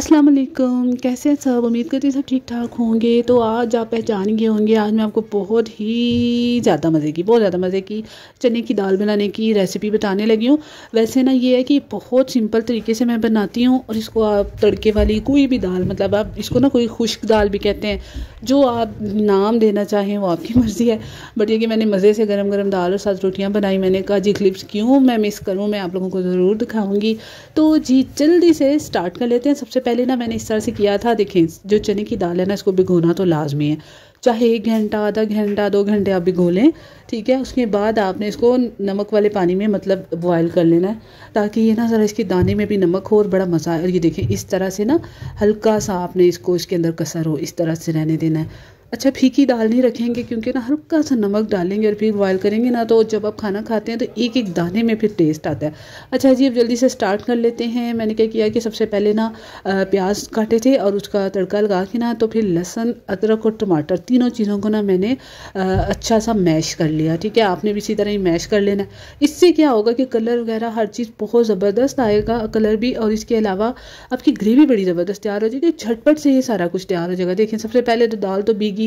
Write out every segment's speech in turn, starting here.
अस्सलाम वालेकुम, कैसे हैं सब। उम्मीद करती सब ठीक ठाक होंगे। तो आज आप पहचान गए होंगे, आज मैं आपको बहुत ज़्यादा मज़े की चने की दाल बनाने की रेसिपी बताने लगी हूँ। वैसे ना ये है कि बहुत सिंपल तरीके से मैं बनाती हूँ और इसको आप तड़के वाली कोई भी दाल, मतलब आप इसको ना कोई खुश्क दाल भी कहते हैं, जो आप नाम देना चाहें वो आपकी मर्ज़ी है। बट ये कि मैंने मज़े से गरम गरम दाल और साथ रोटियाँ बनाई। मैंने कहा जी क्लिप्स क्यों मैं मिस करूँ, मैं आप लोगों को ज़रूर दिखाऊँगी। तो जी जल्दी से स्टार्ट कर लेते हैं। सबसे पहले ना मैंने इस तरह से किया था, देखें जो चने की दाल है ना, इसको भिगोना तो लाजमी है, चाहे 1 घंटा, आधा घंटा, 2 घंटे आप भिगो लें, ठीक है। उसके बाद आपने इसको नमक वाले पानी में मतलब बॉयल कर लेना है, ताकि ये ना ज़रा इसके दाने में भी नमक हो और बड़ा मज़ा आए। और ये देखें इस तरह से ना हल्का सा आपने इसको इसके अंदर कसर हो, इस तरह से रहने देना है। अच्छा, फीकी दाल नहीं रखेंगे क्योंकि ना हल्का सा नमक डालेंगे और फिर बॉयल करेंगे ना, तो जब आप खाना खाते हैं तो एक एक दाने में फिर टेस्ट आता है। अच्छा जी, अब जल्दी से स्टार्ट कर लेते हैं। मैंने क्या किया कि सबसे पहले ना प्याज काटे थे और उसका तड़का लगा के ना, तो फिर लहसुन, अदरक और टमाटर तीनों चीज़ों को ना मैंने अच्छा सा मैश कर लिया, ठीक है। आपने भी इसी तरह ही मैश कर लेना है। इससे क्या होगा कि कलर वगैरह हर चीज़ बहुत ज़बरदस्त आएगा, कलर भी, और इसके अलावा आपकी ग्रेवी बड़ी ज़बरदस्त तैयार हो जाएगी। झटपट से ये सारा कुछ तैयार हो जाएगा। देखें सबसे पहले तो दाल तो भीगी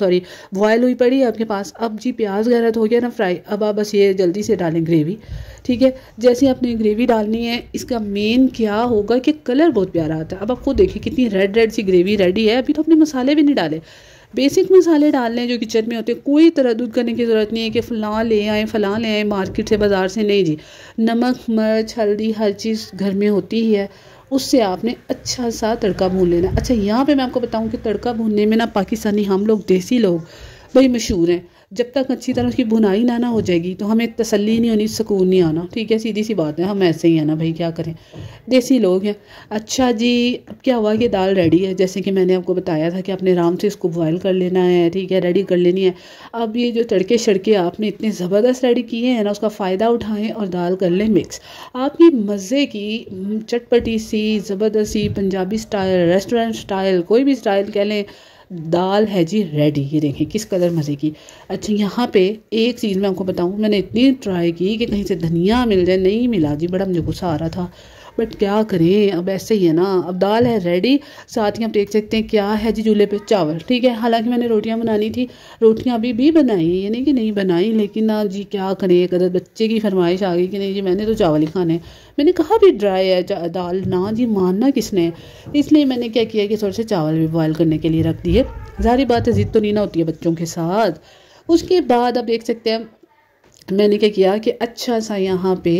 बॉयल हुई पड़ी है आपके पास। अब जी प्याज वगैरह तो हो गया ना फ्राई, अब आप बस ये जल्दी से डालें ग्रेवी, ठीक है। जैसे आपने ग्रेवी डालनी है, इसका मेन क्या होगा कि कलर बहुत प्यारा आता है। अब आप खुद देखिए कितनी रेड रेड सी ग्रेवी रेडी है। अभी तो अपने मसाले भी नहीं डाले, बेसिक मसाले डालने हैं जो किचन में होते हैं। कोई तरद्दुद करने की ज़रूरत नहीं है कि फ़लाँ ले आए मार्केट से, बाज़ार से, नहीं जी। नमक, मिर्च, हल्दी हर चीज़ घर में होती ही है, उससे आपने अच्छा सा तड़का भून लेना। अच्छा, यहाँ पे मैं आपको बताऊँ कि तड़का भूनने में ना पाकिस्तानी हम लोग, देसी लोग बड़ी मशहूर हैं। जब तक अच्छी तरह उसकी भुनाई ना हो जाएगी तो हमें तसल्ली नहीं होनी, सुकून नहीं आना, ठीक है। सीधी सी बात है, हम ऐसे ही हैं ना भाई, क्या करें, देसी लोग हैं। अच्छा जी, अब क्या हुआ कि दाल रेडी है, जैसे कि मैंने आपको बताया था कि आपने आराम से इसको बॉयल कर लेना है, ठीक है, रेडी कर लेनी है। अब ये जो तड़के शड़के आपने इतने ज़बरदस्त रेडी किए हैं ना, उसका फ़ायदा उठाएँ और दाल कर लें मिक्स। आपकी मज़े की चटपटी सी ज़बरदस्त सी पंजाबी स्टाइल, रेस्टोरेंट स्टाइल, कोई भी स्टाइल कह लें, दाल है जी रेडी। ये देखें किस कदर मज़े की। अच्छा, यहाँ पे एक चीज़ मैं आपको बताऊँ, मैंने इतनी ट्राई की कि कहीं से धनिया मिल जाए, नहीं मिला जी, बड़ा मुझे गुस्सा आ रहा था। बट क्या करें, अब ऐसे ही है ना। अब दाल है रेडी, साथ ही आप देख सकते हैं क्या है जी, चूल्हे पे चावल, ठीक है। हालांकि मैंने रोटियां बनानी थी, रोटियां अभी भी बनाई, ये नहीं कि नहीं बनाई, लेकिन ना जी क्या करें, एक अदर बच्चे की फरमाइश आ गई कि नहीं जी मैंने तो चावल ही खाने हैं। मैंने कहा भी ड्राई है दाल, ना जी मानना किसने, इसलिए मैंने क्या किया कि थोड़े से चावल भी बॉयल करने के लिए रख दिए। ज़ाहिर बात है, ज़िद तो नहीं ना होती है बच्चों के साथ। उसके बाद आप देख सकते हैं मैंने क्या किया कि अच्छा सा यहाँ पे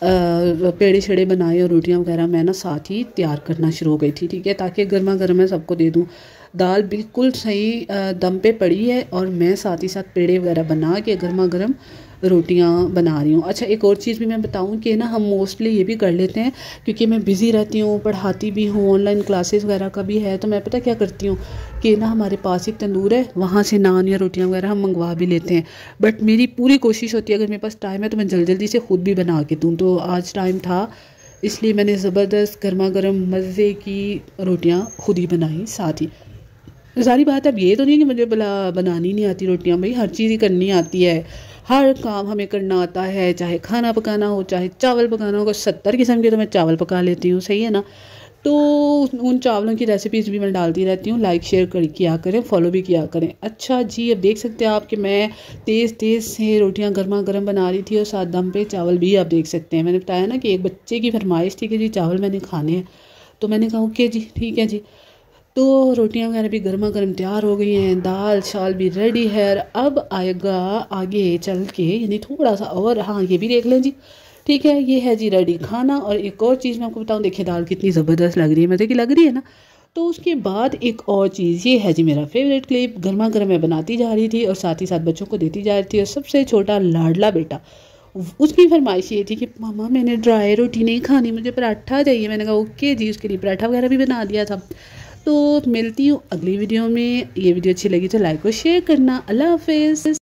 पेड़े छेड़े बनाए और रोटियाँ वगैरह मैं ना साथ ही तैयार करना शुरू हो गई थी, ठीक है, ताकि गर्मा गर्म मैं सबको दे दूँ। दाल बिल्कुल सही दम पे पड़ी है और मैं साथ ही साथ पेड़े वगैरह बना के गर्मा गर्म रोटियां बना रही हूँ। अच्छा, एक और चीज़ भी मैं बताऊँ कि ना हम मोस्टली ये भी कर लेते हैं, क्योंकि मैं बिज़ी रहती हूँ, पढ़ाती भी हूँ, ऑनलाइन क्लासेस वगैरह का भी है, तो मैं पता क्या करती हूँ कि ना हमारे पास एक तंदूर है, वहाँ से नान या रोटियां वगैरह हम मंगवा भी लेते हैं। बट मेरी पूरी कोशिश होती है अगर मेरे पास टाइम है तो मैं जल्दी जल्दी से खुद भी बना के दूँ। तो आज टाइम था, इसलिए मैंने ज़बरदस्त गर्मा गर्म मज़े की रोटियाँ खुद ही बनाई साथ ही। सारी बात अब ये तो नहीं कि मुझे बनानी नहीं आती रोटियां, भाई हर चीज़ ही करनी आती है, हर काम हमें करना आता है, चाहे खाना पकाना हो, चाहे चावल पकाना हो। 70 किस्म के तो मैं चावल पका लेती हूँ, सही है ना। तो उन चावलों की रेसिपीज़ भी मैं डालती रहती हूँ, लाइक शेयर किया करें, फॉलो भी किया करें। अच्छा जी, अब देख सकते हैं आप कि मैं तेज़ तेज़ से रोटियां गर्मा गर्म बना रही थी और साथ दम पे चावल भी आप देख सकते हैं। मैंने बताया ना कि एक बच्चे की फरमाइश थी कि जी चावल मैंने खाने हैं, तो मैंने कहा ओके जी ठीक है जी। तो रोटियां वगैरह भी गर्मा गर्म तैयार हो गई हैं, दाल शाल भी रेडी है। और अब आएगा आगे चल के, यानी थोड़ा सा और, हाँ ये भी देख लें जी, ठीक है, ये है जी रेडी खाना। और एक और चीज़ मैं आपको बताऊं, देखिए दाल कितनी ज़बरदस्त लग रही है, मज़े की लग रही है ना। तो उसके बाद एक और चीज़, ये है जी मेरा फेवरेट क्लिप, गर्मा गर्म मैं बनाती जा रही थी और साथ ही साथ बच्चों को देती जा रही थी। और सबसे छोटा लाडला बेटा, उसकी फरमाइश ये थी कि मामा मैंने ड्राई रोटी नहीं खानी, मुझे पराठा चाहिए। मैंने कहा ओके जी, उसके लिए पराठा वगैरह भी बना दिया था। तो मिलती हूँ अगली वीडियो में। ये वीडियो अच्छी लगी तो लाइक और शेयर करना। अल्लाह हाफिज़।